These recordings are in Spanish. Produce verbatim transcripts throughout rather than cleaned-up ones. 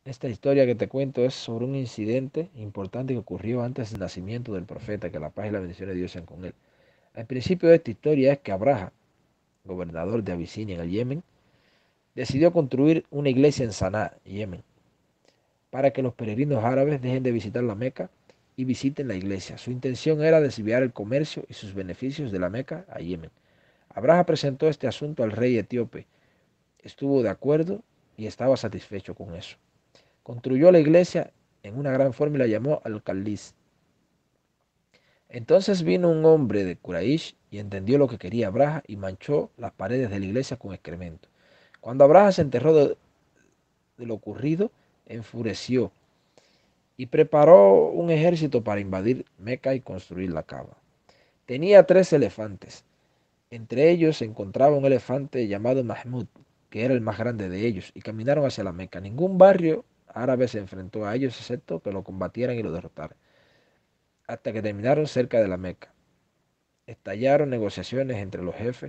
Esta historia que te cuento es sobre un incidente importante que ocurrió antes del nacimiento del profeta, que la paz y la bendición de Dios sean con él. Al principio de esta historia es que Abraha, gobernador de Abisinia en el Yemen, decidió construir una iglesia en Saná, Yemen, para que los peregrinos árabes dejen de visitar la Meca y visiten la iglesia. Su intención era desviar el comercio y sus beneficios de la Meca a Yemen. Abraha presentó este asunto al rey etíope, estuvo de acuerdo y estaba satisfecho con eso. Construyó la iglesia en una gran forma y la llamó Al-Khalis. Entonces vino un hombre de Quraysh y entendió lo que quería Abraha y manchó las paredes de la iglesia con excremento. Cuando Abraha se enteró de, de lo ocurrido, enfureció y preparó un ejército para invadir Meca y construir la Kaaba. Tenía tres elefantes. Entre ellos se encontraba un elefante llamado Mahmud, que era el más grande de ellos, y caminaron hacia la Meca. Ningún barrio árabe se enfrentó a ellos, excepto que lo combatieran y lo derrotaran, hasta que terminaron cerca de la Meca. Estallaron negociaciones entre los jefes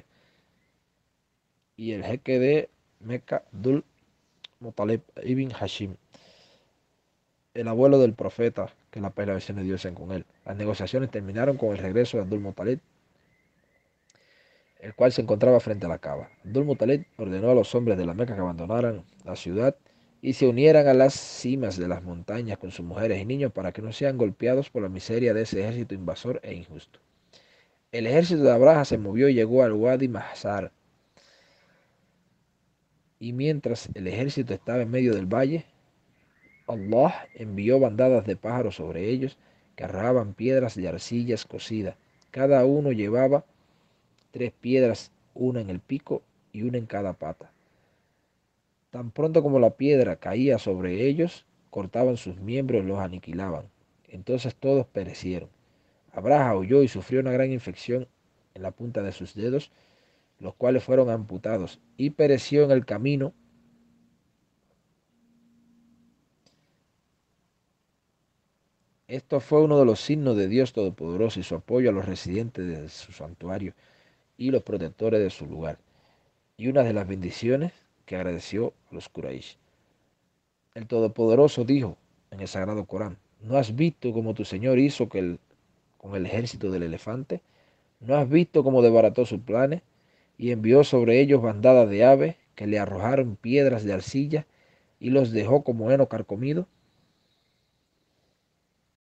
y el jeque de Meca, Abdul Muttalib ibn Hashim, el abuelo del profeta, que la paz y la bendición de Dios sean con él. Las negociaciones terminaron con el regreso de Abdul Muttalib, el cual se encontraba frente a la Kaaba. Abdul Muttalib ordenó a los hombres de la Meca que abandonaran la ciudad y se unieran a las cimas de las montañas con sus mujeres y niños para que no sean golpeados por la miseria de ese ejército invasor e injusto. El ejército de Abraha se movió y llegó al Wadi Mahzar, y mientras el ejército estaba en medio del valle, Allah envió bandadas de pájaros sobre ellos que arrojaban piedras de arcillas cocidas. Cada uno llevaba tres piedras, una en el pico y una en cada pata. Tan pronto como la piedra caía sobre ellos, cortaban sus miembros y los aniquilaban. Entonces todos perecieron. Abraha huyó y sufrió una gran infección en la punta de sus dedos, los cuales fueron amputados, y pereció en el camino. Esto fue uno de los signos de Dios Todopoderoso y su apoyo a los residentes de su santuario y los protectores de su lugar, y una de las bendiciones que agradeció a los Quraysh. El Todopoderoso dijo en el Sagrado Corán: ¿No has visto cómo tu Señor hizo que el, con el ejército del elefante? ¿No has visto cómo desbarató sus planes y envió sobre ellos bandadas de aves que le arrojaron piedras de arcilla y los dejó como heno carcomido?